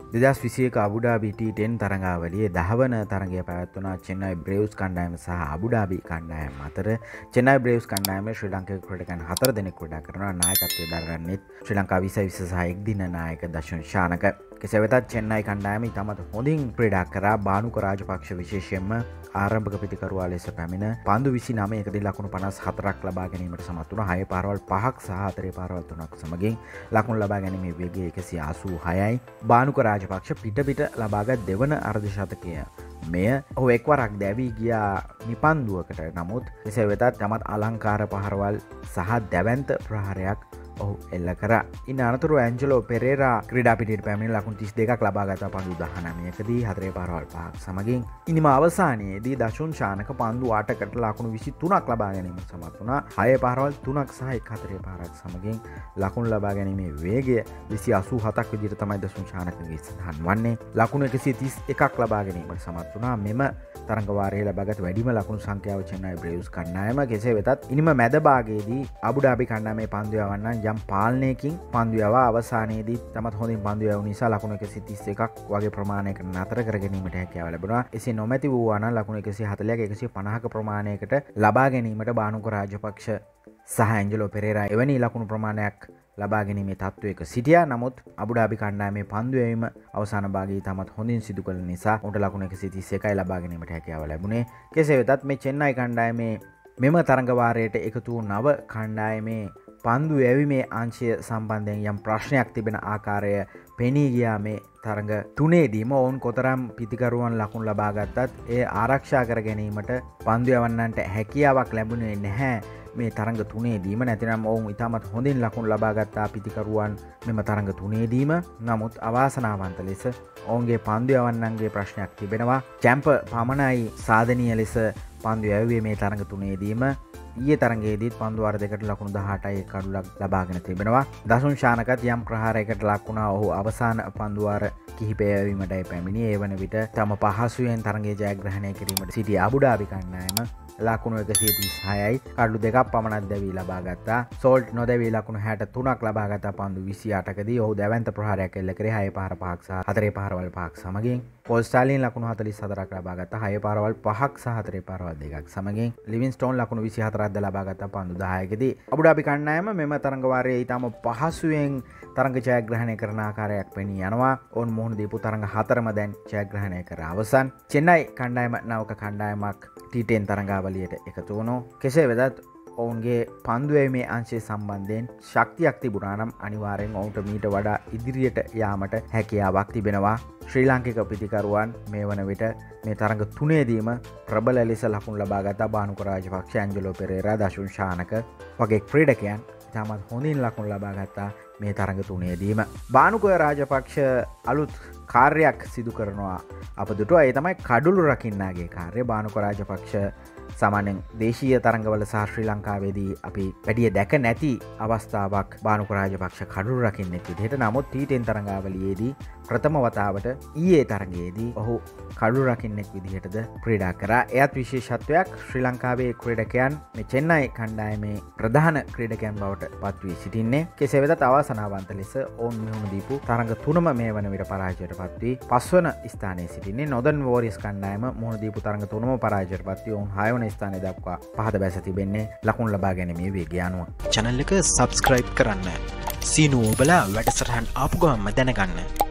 2021 Abu Dhabi T10 තරඟාවලියේ 10 වන තරඟය පැවැත්වුණා චෙන්නයි බ්‍රේව්ස් කණ්ඩායම සහ අබුඩාබි කණ්ඩායම අතර. චෙන්නයි බ්‍රේව්ස් කණ්ඩායමේ ශ්‍රී ලංකාවේ ක්‍රීඩකයන් 4 දෙනෙක් ක්‍රීඩා කරනවා. නායකත්වයේ දරන්නේ ශ්‍රී ලංකා 2020 සහ එක්දින නායක දශුන් ශානක. කෙසේ වෙතත් චෙන්නයි කණ්ඩායම ඉතාමත් හොඳින් ක්‍රීඩා කරා. බානුක රාජපක්ෂ විශේෂයෙන්ම ආරම්භක පිතිකරුවා ලෙස පැමිණ පන්දු 29කදී ලකුණු 54ක් ලබා ගැනීමට සමත් වුණා. 6 පාරවල් 5ක් සහ 4 පාරවල් 3ක් සමගින් ලකුණු ලබා ගැනීමේ වේගය 186යි. බානුක රාජපක්ෂ පිට ලබාගත් දෙවන අර්ධ ශතකය මෙය ඔහු එක්වරක් දැවී ගියා නිපන්දුවකට. නමුත් කෙසේ වෙතත් යමත් අලංකාර පහරවල් සහ දැවැන්ත ප්‍රහාරයක් ඔහු එල්ල කරා. ඉන් අනතුරු ඇන්ජලෝ පෙරේරා ක්‍රීඩා පිටියට පැමිණ ලකුණු 32ක් ලබා ගත්තා පන්දු 19කදී 4 පාරවල් 5ක් සමගින්. ඉනිම අවසානයේදී දශුන් ශානක පන්දු 8කට ලකුණු 23ක් ලබා ගැනීමට සමත් වුණා. 6 පාරවල් 3ක් සහ 4 පාරක් සමගින් ලකුණු ලබා ගැනීමේ වේගය 287ක් විදිහට තමයි දශුන් ශානකගේ සඳහන් වන්නේ. ලකුණු 131ක් ලබා ගැනීමට සමත් වුණා. මෙම තරඟ වාරයේ ලබාගත් වැඩිම ලකුණු සංඛ්‍යාව චෙන්නයි බ්‍රේව්ස් කණ්ඩායම. කෙසේ වෙතත් ඉනිම මැද භාගයේදී අබුඩාබි කණ්ඩායමේ පන්දු යවන්නන් යම් පාලනයකින් පන්දු යවා අවසානයේදී තමත් හොඳින් පන්දු යවු නිසා ලකුණු 131ක් වගේ ප්‍රමාණයකට නතර කර ගැනීමට හැකියාව ලැබුණා. එසේ නොමැති වූවා නම් ලකුණු 140ක 150ක ප්‍රමාණයකට ලබා ගැනීමට බානුක රාජපක්ෂ සහ ඇන්ජලෝ පෙරේරා එවැනි ලකුණු ප්‍රමාණයක් ලබා ගැනීමේ තත්ත්වයක සිටියා. නමුත් අබුඩාබි කණ්ඩායමේ පන්දු යැවීම අවසාන භාගයේ තමත් හොඳින් සිදු කළ නිසා උන්ට ලකුණු 131යි ලබා ගැනීමට හැකියාව ලැබුණේ. කෙසේ වෙතත් මේ චෙන්නයි කණ්ඩායමේ මෙම තරඟ වාරයට එකතු වූ නව කණ්ඩායමේ පන්දු යැවීමේ අංශය සම්බන්ධයෙන් යම් ප්‍රශ්නයක් තිබෙන ආකාරය පෙනී ගියා. මේ තරඟ තුනේදීම ඔවුන් කොතරම් පිතිකරුවන් ලකුණු ලබා ගත්තත් ඒ ආරක්ෂා කර ගැනීමට පන්දු යවන්නන්ට හැකියාවක් ලැබුණේ නැහැ. මේ තරඟ තුනේදීම නැතිනම් ඔවුන් ඉතාමත් හොඳින් ලකුණු ලබා ගත්තා පිතිකරුවන් මෙම තරඟ තුනේදීම. නමුත් අවාසනාවන්ත ලෙස ඔවුන්ගේ පන්දු යවන්නන්ගේ ප්‍රශ්නයක් තිබෙනවා. චැම්ප පමණයි සාධනීය ලෙස පන්දු යැවුවේ මේ තරඟ තුනේදීම. ඊයේ තරඟයේදීත් පන්දු වාර දෙකට ලකුණු 18යි කඩුලක් ලබාගෙන තිබෙනවා. දසුන් ශානකත් යම් ප්‍රහාරයකට ලක් වුණා. ඔහු අවසාන පන්දු වාර කිහිපය යැවීමටයි පැමිණියේ. ඒ වන විට තම පහසුවෙන් තරඟයේ ජයග්‍රහණය කිරීමට සිටි අබුඩාබි කණ්ඩායම ලකුණු 136යි කඩලු දෙකක් පමණක් දැවී ලබා ගත්තා. සෝල්ට් නොදැවී ලකුණු 63ක් ලබා ගත්තා පන්දු 28කදී. ඔහු දැවැන්ත ප්‍රහාරයක් එල්ල කරේ 6 පාර 5ක් සහ 4 පාරවල් 5ක් සමගින්. පෝල් ස්ටාලින් ලකුණු 44ක් ලබා ගත්තා 6 පාරවල් 5ක් සහ 4 පාරවල් 2ක් සමගින්. ලිවින්ස්ටෝන් ලකුණු 24ක් ද ලබා ගත්තා පන්දු 10කදී. අබුඩාබි කණ්ඩායම මෙම තරඟ වාරයේ ඊටම පහසුවෙන් තරඟ ජයග්‍රහණය කරන ආකාරයක් පෙනී යනවා. ඔවුන් මුහුණ දීපු තරඟ 4ම දැන් ජයග්‍රහණය කර අවසන්. චෙන්නයි කණ්ඩායම නවක කණ්ඩායමක් T10 තරඟාවලියට එකතු වුණා. කෙසේ වෙතත් ඔවුන්ගේ පන්දු යැවීමේ අංශය සම්බන්ධයෙන් ශක්තියක් තිබුණා නම් අනිවාර්යෙන් ඔවුන්ට මීට වඩා ඉදිරියට යාමට හැකියාවක් තිබෙනවා. ශ්‍රී ලාංකික පිතිකරුවන් මේ වන විට මේ තරඟ තුනේදීම ප්‍රබල ලෙස ලකුණු ලබා ගත්තා. බානුක රාජපක්ෂ, ඇන්ජලෝ පෙරේරා, දශුන් ශානක වගේ ක්‍රීඩකයන් ඉතාමත් හොඳින් ලකුණු ලබා ගත්තා මේ තරඟ තුනේදීම. බානුක රාජපක්ෂ අලුත් කාර්යයක් සිදු කරනවා අප දුටුවා. ඒ තමයි කඩුළු රකින්නාගේ කාර්ය. බානුක රාජපක්ෂ සාමාන්‍යයෙන් දේශීය තරඟවල සහ ශ්‍රී ලංකාවේදී අපි වැඩිය දැක නැති අවස්ථාවක් බානුක රාජපක්ෂ කඩුළු රකින්නෙක් විදිහට. නමුත් T10 තරඟාවලියේදී ප්‍රථම වතාවට ඊයේ තරඟයේදී ඔහු කඩුළු රකින්නෙක් විදිහටද ක්‍රීඩා කරා. එයත් විශේෂත්වයක්. ශ්‍රී ලංකාවේ ක්‍රීඩකයන් මේ චෙන්නයි කණ්ඩායමේ ප්‍රධාන ක්‍රීඩකයන් බවට පත් වී සිටින්නේ. කෙසේ වෙතත් අවාසනාවන්ත ලෙස ඔවුන් මෙහුණු දීපු තරඟ තුනම මේ වන විට පරාජයට පත් වී 5 වන ස්ථානයේ සිටින්නේ. නොදන් වෝරියර්ස් කණ්ඩායම මුහුණ දීපු තරඟ තුනම පරාජයට පත් වී ඔවුන් 6 වන ස්ථානයේ දක්වා පහත බැස තිබෙන්නේ ලකුණු ලබා ගැනීමේ වේගය අනුව. channel එක subscribe කරන්න. සීනුව ඔබලා වැඩසටහන් ආපු ගමන්ම දැනගන්න.